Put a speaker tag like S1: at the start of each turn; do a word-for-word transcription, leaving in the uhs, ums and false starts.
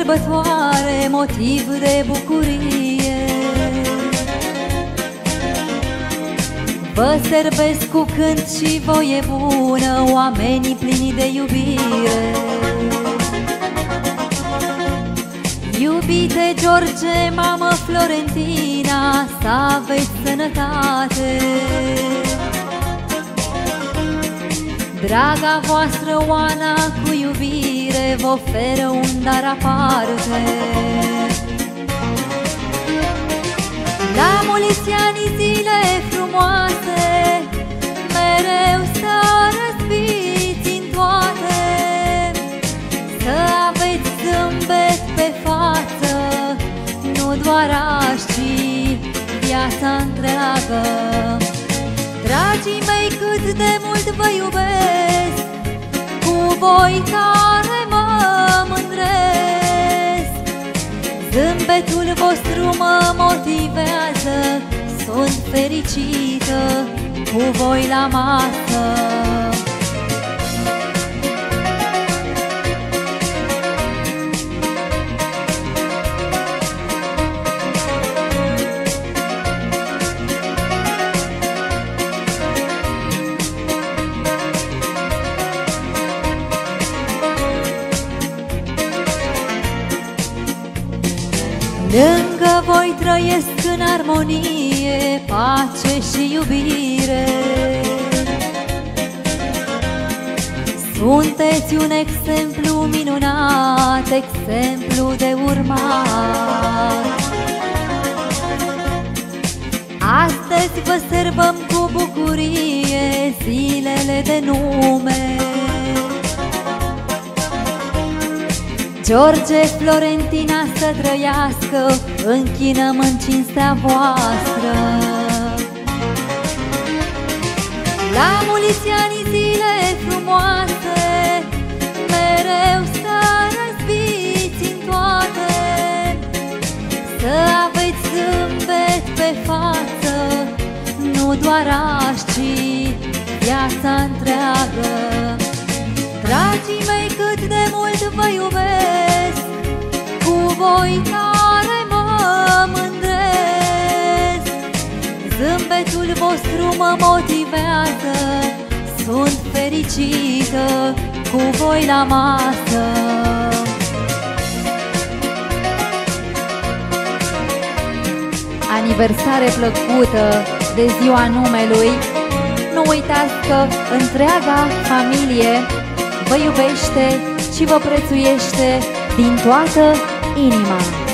S1: sărbătoare, motiv de bucurie. Vă servesc cu cânt și voie bună, oamenii plini de iubire. Iubite George, mamă Florentina, să aveți sănătate. Draga voastră Oana, cu iubire vă oferă un dar aparte. La mulți ani, zile frumoase, mereu să răspiți în toate, să aveți zâmbet pe față, nu doar azi, ci viața întreagă. Dragii mei, cât de mult vă iubesc, cu voi tare mă mândresc. Zâmbetul vostru mă motivează, sunt fericită cu voi la masă. Lângă voi trăiesc în armonie, pace și iubire. Sunteți un exemplu minunat, exemplu de urmat. Astăzi vă sărbăm cu bucurie zilele de nume. George, Florentina să trăiască, închinăm în cinstea voastră. La mulți ani, zile frumoase, mereu să răspiți în toate, să aveți zâmbet pe față, nu doar azi, ci viața întreagă. Dragii mei, cât de mult vă iubesc, cu voi tare mă mândresc. Zâmbetul vostru mă motivează, sunt fericită cu voi la masă. Aniversare plăcută de ziua numelui. Nu uitați că întreaga familie vă iubește și vă prețuiește din toată inima.